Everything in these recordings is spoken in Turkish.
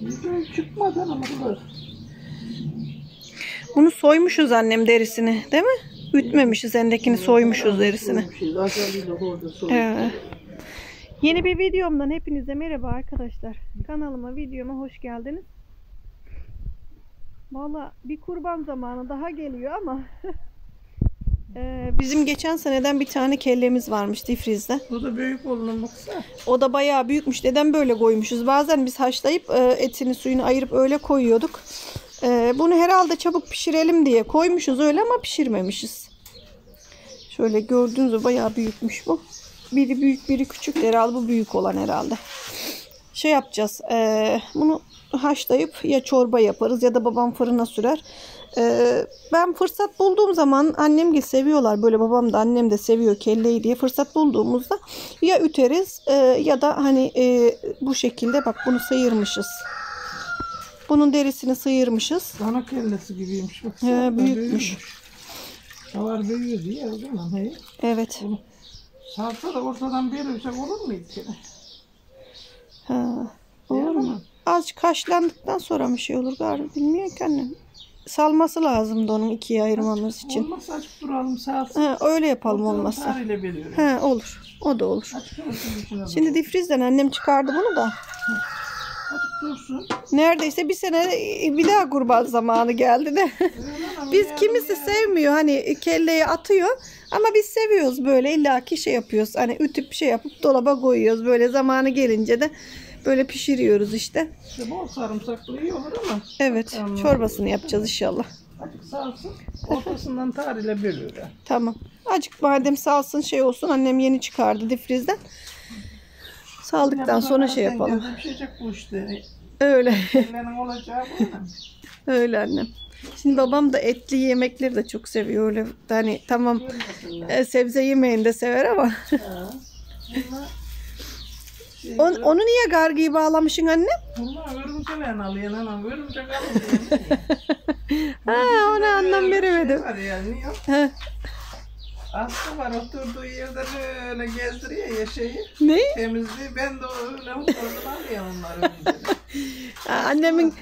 Çıkmadan ama bu. Bunu soymuşuz annem derisini, değil mi? Ütmemişiz, endekini soymuşuz derisini. Yeni bir videomdan hepinize merhaba arkadaşlar. Kanalıma, videoma hoş geldiniz. Valla bir kurban zamanı daha geliyor ama bizim geçen seneden bir tane kellemiz varmış difrizde. O da büyük olduğuna baksana. O da bayağı büyükmüş. Neden böyle koymuşuz? Bazen biz haşlayıp etini suyunu ayırıp öyle koyuyorduk. Bunu herhalde çabuk pişirelim diye koymuşuz öyle ama pişirmemişiz. Şöyle gördüğünüz gibi bayağı büyükmüş bu. Biri büyük biri küçük herhalde, bu büyük olan herhalde. Şey yapacağız. Bunu haşlayıp ya çorba yaparız ya da babam fırına sürer. Ben fırsat bulduğum zaman, annem de seviyorlar böyle, babam da annem de seviyor kelleyi diye, fırsat bulduğumuzda ya üteriz ya da hani bu şekilde bak bunu sıyırmışız. Bunun derisini sıyırmışız. Dana kellesi gibiymiş. Bak, büyükmüş. Davar büyüyor diye o zaman. Evet. Salsa da ortadan bölürsek olur mu hiç? Olur mu? Azıcık haşlandıktan sonra mı şey olur galiba, bilmiyorum ki annem. Salması lazımdı onun, ikiye ayırmamız için. Olmazsa açık duralım, salsın. Öyle yapalım olmazsa. Olur. O da olur. Şimdi difrizden annem çıkardı bunu da. Dursun. Neredeyse bir sene bir daha kurban zamanı geldi de. Biz kimisi sevmiyor, hani kelleyi atıyor ama biz seviyoruz böyle, illaki şey yapıyoruz, hani ütüp şey yapıp dolaba koyuyoruz, böyle zamanı gelince de böyle pişiriyoruz işte. Bol sarımsaklı iyi olur ama. Evet, çorbasını yapacağız inşallah. Azıcık salsın, ortasından tarihle bölüyor. Tamam. Azıcık badem salsın, şey olsun, annem yeni çıkardı difrizden. Saldıktan sonra şey yapalım. Bu işte. Öyle. Olacağı bu. Öyle annem. Şimdi babam da etli yemekleri de çok seviyor öyle. Hani tamam sebze yemeğini de sever ama. Onu niye gargıyı bağlamışsın anne? Bunlar örümceklerini alıyor anam. Örümcek alıyor. Ona anlam veremedim. Aslı var, oturduğu yerde böyle gezdiriyor ya şeyi. Ne? Temizliği, ben de öyle oradan alıyorum onları. Annemin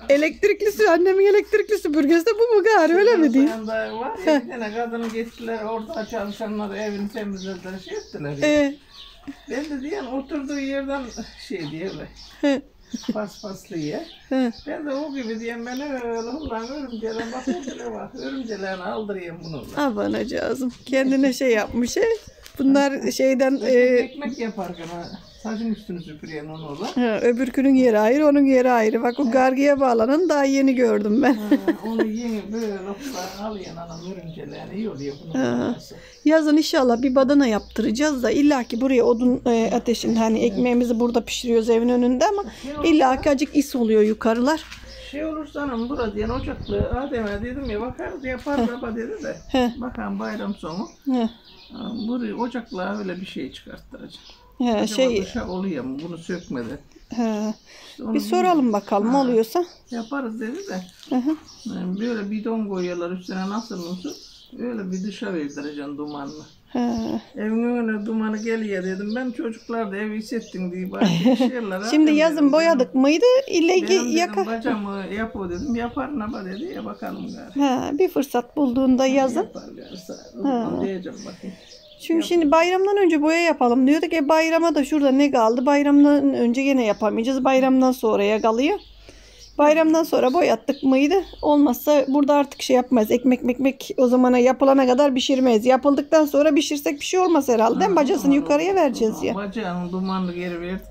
elektrikli süpürgesi de bu mu gari, öyle mi diyeyim? Var ya, bir tane kadını gittiler, orada çalışanlar evini temizlediler, şey ettiler ya. Ben de diyen oturduğu yerden şey diye öyle. Paspaslı ye. Ben de o gibi diyen, ben öyle ulan örümceğe bak, örümceğlerini aldırayım bunu. Abanacağızım. Kendine şey yapmış. Bunlar şeyden ekmek yaparken saçın üstünü süpürüyen onu orada. Öbürkünün yeri ayrı, onun yeri ayrı. Bak o gargıya bağlanan daha yeni gördüm ben. Onu yeni böyle alıyor anam, örümceğlerini iyi oluyor bunun. Yazın inşallah bir badana yaptıracağız da, illaki buraya odun ateşinde, hani ekmeğimizi burada pişiriyoruz evin önünde ama illaki acık is oluyor yukarılar. Şey olursa hanım burada diyen ocaklı Adem'e dedim ya, bakarız yapar baba dedi de. Bakalım bayram sonu. Buraya ocakla öyle bir şey çıkarttıracağım. Şey oluyor mu bunu sökmedi. İşte bir soralım bakalım oluyorsa. Yaparız dedi de. Yani böyle bidon koyuyorlar üstüne, nasıl olsun? Öyle bir dışa verdireceksin dumanını. Evin önüne dumanı geliyor dedim. Ben çocuklar da evi hissettim diye şeyler. Şimdi yazın boyadık mıydı? İllegi yakar. Bacamı yapı dedim. Yapar naba dedi ya, bakalım gari. Bir fırsat bulduğunda yazın. Yaparlarsa diyeceğim bakayım. Çünkü şimdi bayramdan önce boya yapalım diyorduk. Bayrama da şurada ne kaldı? Bayramdan önce yine yapamayacağız. Bayramdan sonraya kalıyor. Bayramdan sonra boyattık mıydı? Olmazsa burada artık şey yapmayız. Ekmek o zamana yapılana kadar pişirmeyiz. Yapıldıktan sonra pişirsek bir şey olmaz herhalde. Bacasını yukarıya vereceğiz ya. Bacağının dumanını geri verdik.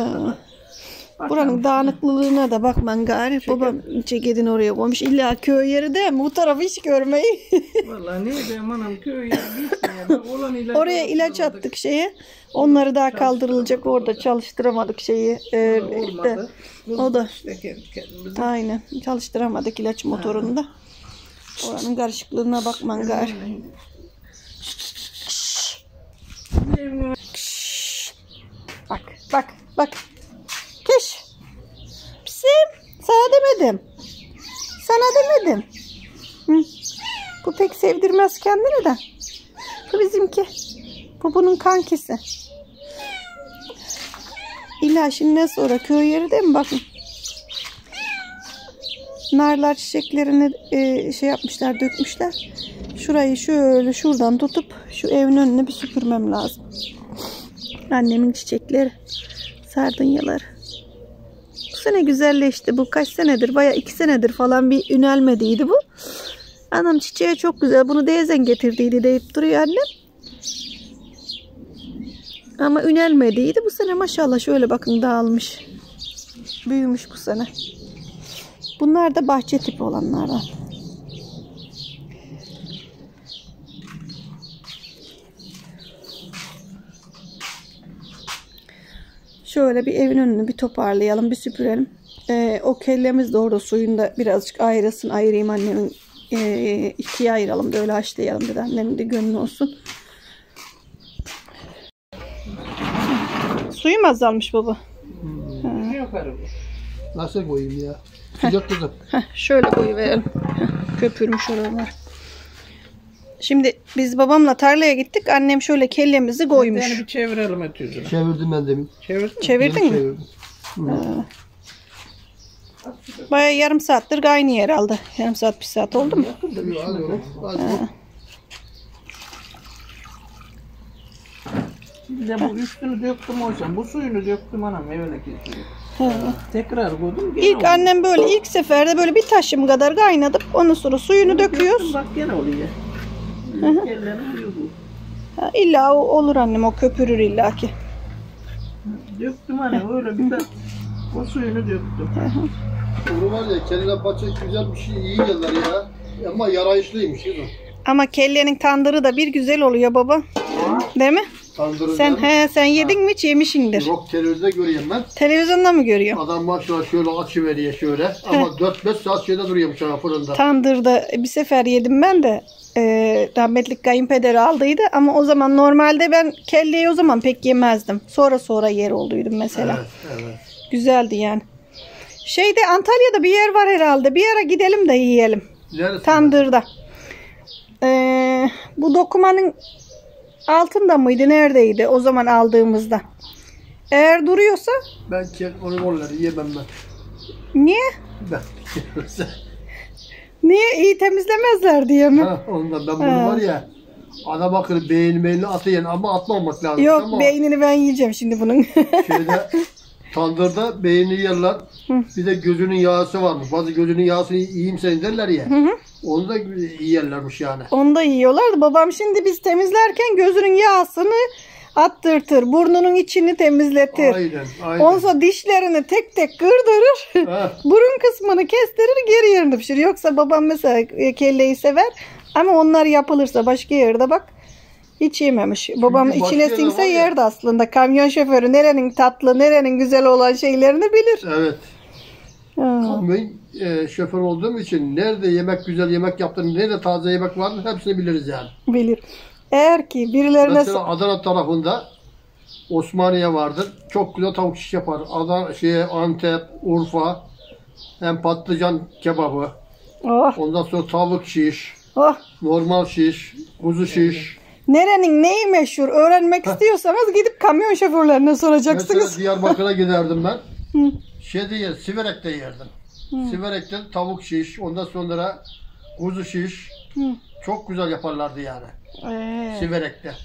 Buranın dağınıklılığına da bakman gari. Babam çekedin oraya koymuş. İlla köy yeri değil mi? Bu tarafı hiç görmeyi. Vallahi ne diyeyim anam, köy yeri bitmiyor. Oraya ilaç attık şeye. Onları daha kaldırılacak, orada çalıştıramadık şeyi. Olmadı. O da. İşte aynen. Çalıştıramadık ilaç motorunu da. Oranın karışıklığına bakman gari. Bak. Keş. Psim. Sana demedim. Bu pek sevdirmez kendini de. Bu bizimki. Bu bunun kankisi. İlla şimdiden sonra köy yeri değil mi? Bakın. narlar çiçeklerini şey yapmışlar, dökmüşler. Şurayı şöyle şuradan tutup şu evin önüne bir süpürmem lazım. Annemin çiçekleri, sardunyaları. Bu sene güzelleşti. Bu kaç senedir? Bayağı 2 senedir falan bir ünelmediydi bu. Anam çiçeği çok güzel. Bunu Deyezen getirdiydi deyip duruyor annem. Ama ünelmediydi. Bu sene maşallah şöyle bakın dağılmış. Büyümüş bu sene. Bunlar da bahçe tipi olanlardan. Şöyle bir evin önünü bir toparlayalım, bir süpürelim. O kellemiz de orada suyunda birazcık ayrılsın. Ayırayım annemin. İkiye ayıralım, böyle haşlayalım dedi. Annemin de gönlü olsun. Suyum azalmış baba. Ne yaparım? Nasıl koyayım ya? Sıcak kızım. Şöyle koyuverelim. Köpürmüş oralar. Şimdi biz babamla tarlaya gittik. Annem şöyle kellemizi koymuş. Yani bir çevirelim etüzünü. Çevirdim ben demin. Çevirdin mi? Çevirdim. Bayağı yarım saattir kaynıyor herhalde. Yarım saat, bir saat oldu mu? Bir de bu üstünü döktüm hocam. Bu suyunu döktüm anam evine kesiyor. Tekrar koydum. İlk annem böyle ilk seferde böyle bir taşım kadar kaynadıp ondan sonra suyunu döküyoruz. Bak gene oluyor. Ellerim uyuyor bu. İlla olur annem, o köpürür illaki. Döktüm hani öyle bir de o suyunu döktüm. Bunu var ya, kendine bahçe güzel bir şey, iyi yerler ya. Ama yarayışlıymış kızım. Ama kellenin tandırı da bir güzel oluyor baba. Değil mi? Tandırı Sen yedin mi hiç, yemişindir. Yok, televizyonda görüyorum ben. Televizyonda mı görüyor? Adam maşallah şöyle açıveriyor şöyle. Ama 4-5 saat şeyde duruyormuş ha fırında. Tandırda bir sefer yedim ben de. Rahmetli kayınpederi aldıydı ama o zaman normalde ben kelleyi o zaman pek yemezdim. Sonra yer olduydum mesela. Evet. Güzeldi yani. Şeyde Antalya'da bir yer var herhalde. Bir ara gidelim de yiyelim. Neresi? Tandırda. Bu dokumanın altında mıydı? Neredeydi o zaman aldığımızda? Eğer duruyorsa. Ben onu onları yemem ben. Niye? Ben. Niye? İyi temizlemezler diye mi? Ondan ben bunu var ya, adam akıllı beynini atayım ama atmamak lazım. Yok, ama beynini ben yiyeceğim şimdi bunun. şeyde tandırda beynini yerler. Bir de gözünün yağısı varmış. Bazı gözünün yağısını yiyeyim senin derler ya. Onu da iyi yerlermiş yani. Onu da yiyorlar da babam şimdi biz temizlerken gözünün yağsını attırtır. Burnunun içini temizletir. Aynen. Ondan sonra dişlerini tek tek kırdırır. Burun kısmını kestirir, geri yerine pişirir. Yoksa babam mesela kelleyi sever ama onlar yapılırsa başka yerde bak hiç yememiş. Babam başka içine yerde sinse var ya. yerdi aslında. Kamyon şoförü nerenin tatlı, nerenin güzel olan şeylerini bilir. Evet. Ha. Ben şoför olduğum için nerede yemek güzel yemek yaptığını, nerede taze yemek var hepsini biliriz yani. Bilir. Eğer ki birilerine Mesela Adana tarafında Osmaniye vardır. Çok güzel tavuk şiş yapar. Antep, Urfa, hem patlıcan kebabı. oh, Ondan sonra tavuk şiş, oh. normal şiş, kuzu şiş. Nerenin neyi meşhur öğrenmek istiyorsanız gidip kamyon şoförlerine Mesela soracaksınız. Diyarbakır'a giderdim ben. Siverek'te yerdim. Siverek'te tavuk şiş, ondan sonra kuzu şiş. Çok güzel yaparlardı yani. Siverek'te.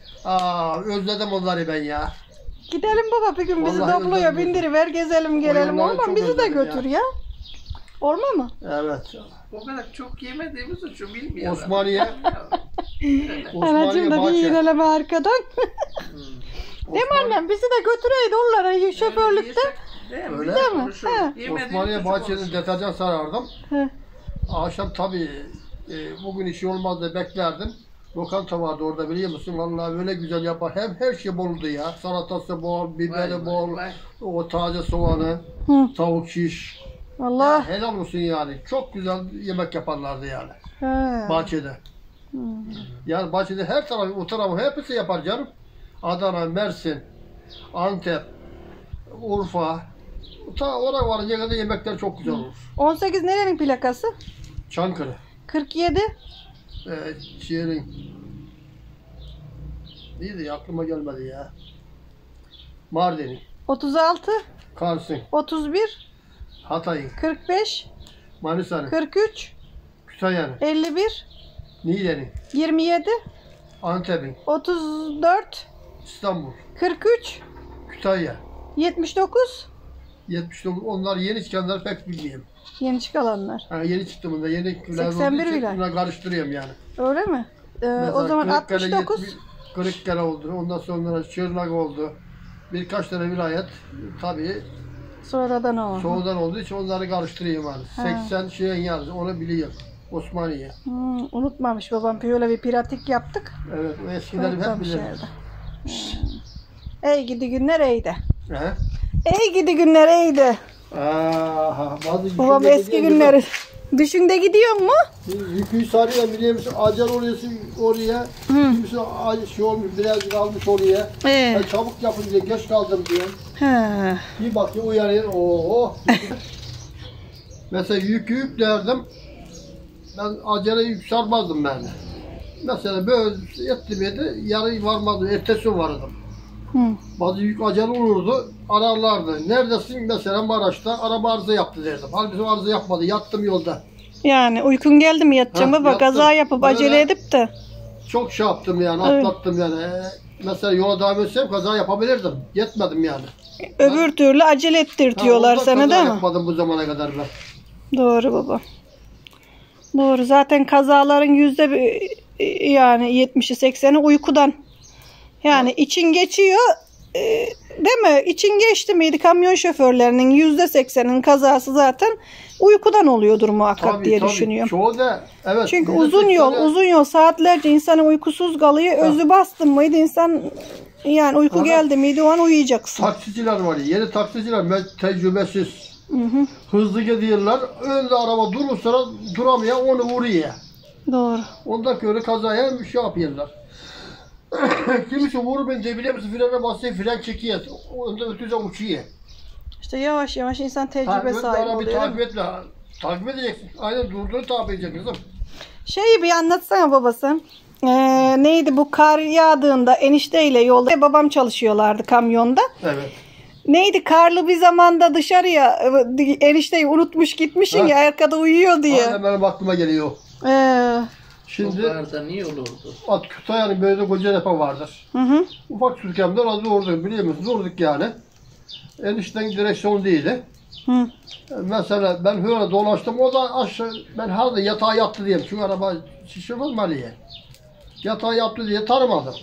Özledim onları ben ya. Gidelim baba bir gün bizi Vallahi Doblo'ya özledim. bindiriver gezelim gelelim. Oyunları Olmam çok bizi de özledim götür ya. Olma mı? Evet. O kadar çok yemediğimiz için bilmiyorum. Osmaniye Anacığım da bir bahçe. iğneleme arkadan. Değil mi annem? Bizi de götüreydi onlara şoförlükte. Öyle. Değil mi? Ha. Osmaniye bahçenin deterjan sarardım. He. Akşam tabii bugün işi olmaz da beklerdim. Lokanta vardı orada, biliyor musun? Vallahi öyle güzel yapar. Hem her şey boldu ya. Salatası bol, biberi bol, o taze soğanı, tavuk şiş. Allah. Helal olsun yani. Çok güzel yemek yaparlardı yani. He. Bahçede. Yani bahçede her tarafı, o tarafı hepsi yapar canım. Adana, Mersin, Antep, Urfa. Ta oraya varınca kadar yemekler çok güzel olur. 18 nerenin plakası? Çankırı. 47. Şehrin. Neydi, aklıma gelmedi ya. Mardin'in, 36. Kars'ın, 31. Hatay'ın, 45. Manisa'nın. 43, Kütahya'nın. 51, Niğde'nin. 27, Antep'in. 34, İstanbul. 43, Kütahya. 79. 79. Onlar yeni çıkanları pek bilmiyorum. Yeni çıkanlar. Ha, yeni çıktı bunda. Yeni 81 vilay. Bunlar karıştırıyorum yani. Öyle mi? O Mesela zaman Kırıkkale 69. Kırıkkale oldu. Ondan sonra Şırnak oldu. Birkaç tane vilayet tabii Sonradan o. çoğundan olduğu için onları karıştırıyorum yani. 80 şeyin yazdı. Onu biliyorum. Osmaniye. Unutmamış babam. Böyle bir pratik yaptık. Evet. O eskileri hep Unutmamış bilirim. evde. Ey gidi günler eydi. He? Ey gidi günler eydi. Babam eski günleri. Düşün de gidiyor mu? Yükü sarıyor biliyor musun? Acar oluyorsun oraya. Kimisi şey olmuş birazcık almış oraya. Ben çabuk yapın diye geç kaldım diyor. He. Bir bakıyor uyanıyor. Oo. Mesela yük derdim. Ben acele yük sarmazdım ben. Mesela böyle ettim yedi. Yarı varmadı. Ertesi vardım. Bazı yük acele olurdu. Ararlardı. Neredesin? Mesela Maraş'ta araba arıza yaptı derdim. Halbuki arıza yapmadı. Yattım yolda. Yani uykun geldi mi yatacağım baba yattım. kaza yapıp Böyle acele edip de. Çok şey yaptım yani. Evet. Atlattım yani. Mesela yola devam etsem kaza yapabilirdim. Yetmedim yani. Öbür türlü acele ettirtiyorlar ondan sana kaza değil mi? yapmadım bu zamana kadar ben. Doğru baba. Doğru. Zaten kazaların yani 70'i 80'i uykudan. Yani için geçiyor. Değil mi? İçin geçti miydi kamyon şoförlerinin %80'inin kazası zaten uykudan oluyordur muhakkak diye düşünüyorum. Çoğu da evet. Çünkü uzun yol saatlerce insanın uykusuz kalıyor. Özü bastın mıydı insan yani uyku geldi miydi o an uyuyacaksın. Taksiciler var ya. Yeni taksiciler tecrübesiz. Hızlı gidiyorlar. Önde araba durursa duramıyor onu vuruyor. Doğru. Ondan sonra kazaya bir şey yapıyorlar. Kimisi vurur beni de biliyor musun? Frene basıyor, fren çekiyor. Önde ötüze uçuyor. İşte yavaş yavaş insan tecrübe sahibi arabayı oluyor. takip et la. Takip edeceksin. Aynen durduğunu takip edeceksin kızım. Şeyi bir anlatsana babası. Neydi bu kar yağdığında enişteyle yolda babam çalışıyorlardı kamyonda. Evet. Neydi karlı bir zamanda dışarıya enişteyi unutmuş gitmişsin ya arkada uyuyor diye. Aynen benim aklıma geliyor. Şimdi Sonbaharda niye olurdu? Kütahya'nın böyle koca depo vardır. Ufak Türkiye'mde orada durduk biliyor musun? Durduk yani. Enişten direksiyon değildi. Mesela ben böyle dolaştım. O da aşağı ben hadi yatağa yattı diyeyim. Çünkü araba şişirmez mi Ali'ye? Yatağa yattı diye tanımadım.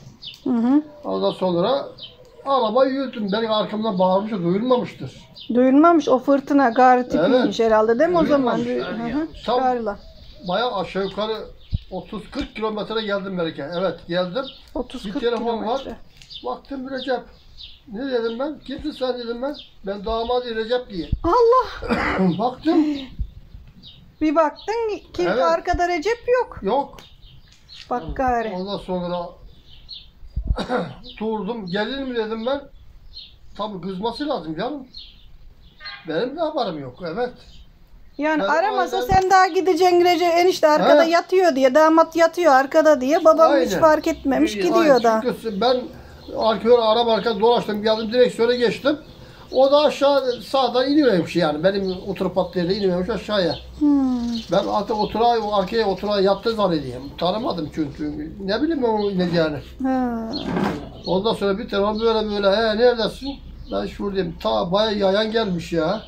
Ondan sonra araba yürüttüm. Benim arkamdan bağırmıştı. Duyulmamıştır. Duyulmamış o fırtına gari tipiymiş herhalde değil mi o zaman? Tam Karla. bayağı aşağı yukarı 30-40 kilometre geldim belki. Evet geldim. 30-40 Bir telefon kilometre. var. Baktım Recep. Ne dedim ben? Kimsin sen dedim ben. Ben damadı Recep diye. Allah. Baktım. Bir baktın kim Evet. arkada Recep yok. Yok. Bak gari. Ondan sonra durdum. Gelin mi dedim ben. Tabii kızması lazım canım. Benim de haberim yok. Evet. Yani Ben aramasa aynen- sen daha gideceksin Recep enişte arkada He. yatıyor diye damat yatıyor arkada diye babam hiç Aynen. fark etmemiş Aynen, gidiyor da. çünkü ben araba arka dolaştım geldim direksiyona geçtim. O da aşağı sağdan iniyormuş yani. Benim oturup attığı yere iniyormuş aşağıya. Ben artık arkaya oturağa yattı zannedeyim. Tanımadım çünkü. Ne bileyim o ne yani. Ondan sonra bir telefon böyle neredesin? Ben şuradayım. Ta bayağı yayan gelmiş ya.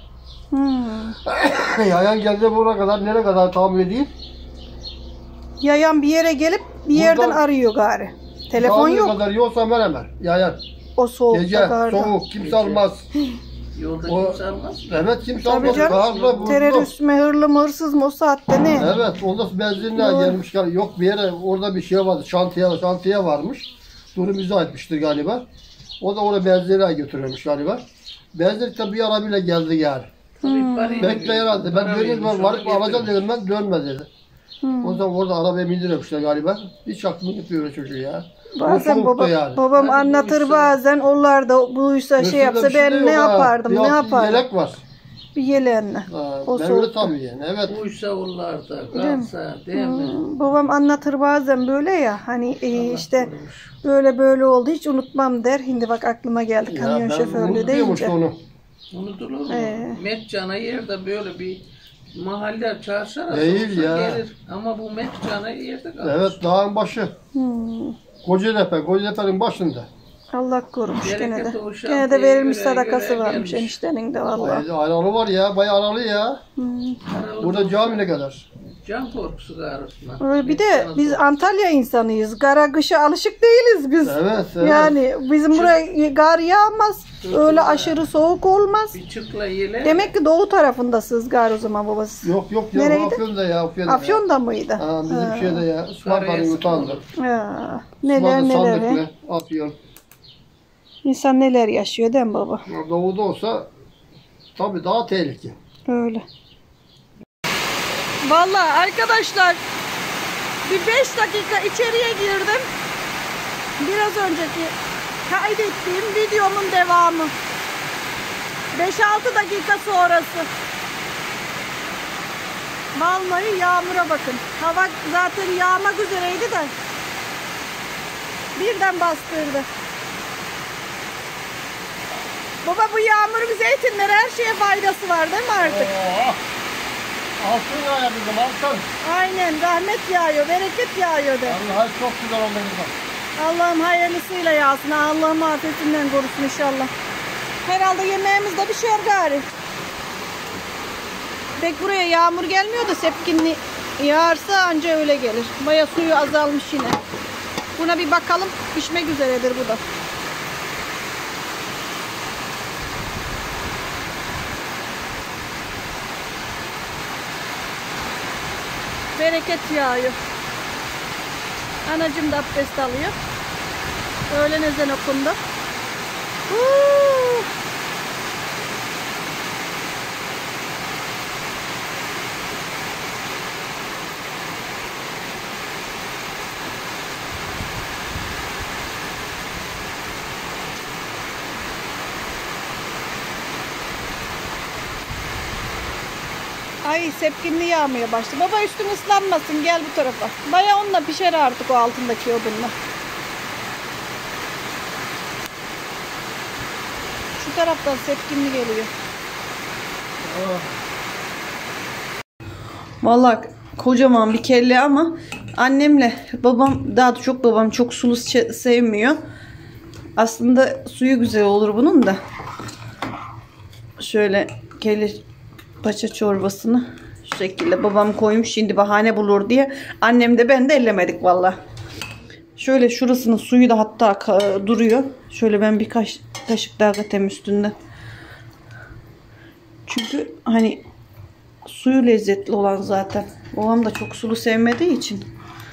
Yayan geldi buraya kadar nereye kadar tahmin edeyim. Yayan bir yere gelip bir yerden Buradan- arıyor gari. Telefon Tahmin yok. kadar yoksa hemen. Yayan. O soğukta Gece garda. soğuk kimse almaz. Yolda O- kimse almaz mı? Evet kimse Tabii almaz. canım. Karla vurdu. Terörist mi hırlı mı hırsız mı o saatte ne? Evet onda benzinle Doğru. gelmiş. Yok bir yere orada bir şey vardı. Şantiye varmış. Durum izah etmiştir galiba. O da oraya benzinle götürüyormuş galiba. Benzin tabi bir arabayla geldi yani. Bekle herhalde. Ben döneyim ben varıp alacağım dedim ben dönme dedi. O zaman orada arabaya bindiriyormuşlar galiba. Hiç aklım gitmiyor öyle çocuğu ya. Bazen O soğukta babam Hadi anlatır buyursun. bazen onlar da buysa şey Üstünde yapsa bir şey de ben yok ne ha. yapardım Bir ne altı yapardım. Yelek var. Bir yelenle. Ha, O ben öyle soğukta. tanıyorum evet. Uysa onlarda kalsa değil mi? Babam anlatır bazen böyle ya hani işte böyle oldu hiç unutmam der. Şimdi bak aklıma geldi kamyon şoförlüğü unutuyormuş deyince. onu. Unutulur mu? Ee. Metcana yerde böyle bir Mahalle çarşı arası Değil olsa ya. gelir. Ama bu mekcanı yerde kalır. Evet, dağın başı. Kocatepe'nin başında. Allah korumuş gene de. Bereketi o şarkıya Gene de verilmiş göre sadakası varmış gelmiş. eniştenin de vallahi. Aralı var ya, bayağı aralı ya. Burada camine kadar. Can korkusu garasına. Öyle bir de biz Antalya insanıyız. Kara kışa alışık değiliz biz. Evet, evet. Yani bizim buraya kar yağmaz. Öyle aşırı soğuk olmaz. Bir çıkla yele. Demek ki doğu tarafındasınız gar o zaman babası. Yok Nereydi? Afyon'da ya. Afyon'da mıydı? Ha, bizim şeyde ya. Suvarbanın utandı. Ya, neler neler. he. Sandıklı, Afyon. İnsan neler yaşıyor değil mi baba? Doğuda olsa tabii daha tehlike. Öyle. Vallahi arkadaşlar bir 5 dakika içeriye girdim. Biraz önceki kaydettiğim videomun devamı. 5-6 dakika sonrası. Vallahi yağmura bakın. Hava zaten yağmak üzereydi de birden bastırdı. Baba bu yağmurun zeytinlere her şeye faydası var değil mi artık? Altın yağıyor bizim altın. Aynen rahmet yağıyor, bereket yağıyor de. Allah çok güzel oldu bizim. Allah'ım hayırlısıyla yağsın. Allah'ım afetinden korusun inşallah. Herhalde yemeğimiz de pişer gari. Pek buraya yağmur gelmiyor da sepkinli yağarsa anca öyle gelir. Baya suyu azalmış yine. Buna bir bakalım. Pişmek üzeredir bu da. Bereket yağıyor. Anacığım da abdest alıyor. Öğlen ezan okundu. Ay sepkinli yağmaya başladı. Baba üstün ıslanmasın gel bu tarafa. Baya onunla pişer artık o altındaki odunla. Şu taraftan sepkinli geliyor. Vallahi kocaman bir kelle ama annemle babam daha çok babam çok sulu sevmiyor. Aslında suyu güzel olur bunun da. Şöyle kelle paça çorbasını şu şekilde babam koymuş, şimdi bahane bulur diye. Annem de ben de ellemedik valla. Şöyle şurasının suyu da hatta duruyor. Şöyle ben birkaç kaşık daha katayım üstünden. Çünkü hani suyu lezzetli olan zaten. Babam da çok sulu sevmediği için.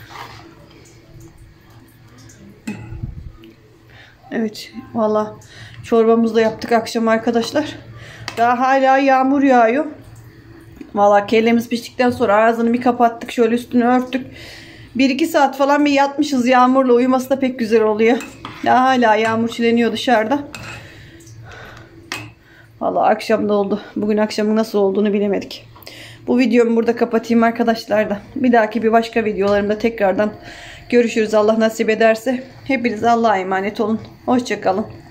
Evet valla çorbamızı da yaptık akşam arkadaşlar. Daha hala yağmur yağıyor. Valla kellemiz piştikten sonra ağzını bir kapattık. Şöyle üstünü örttük. 1-2 saat falan bir yatmışız yağmurla. Uyuması da pek güzel oluyor. Daha hala yağmur çileniyor dışarıda. Valla akşam da oldu. Bugün akşamın nasıl olduğunu bilemedik. Bu videomu burada kapatayım arkadaşlar da. Bir dahaki bir başka videolarımda tekrardan görüşürüz Allah nasip ederse. Hepiniz Allah'a emanet olun. Hoşça kalın.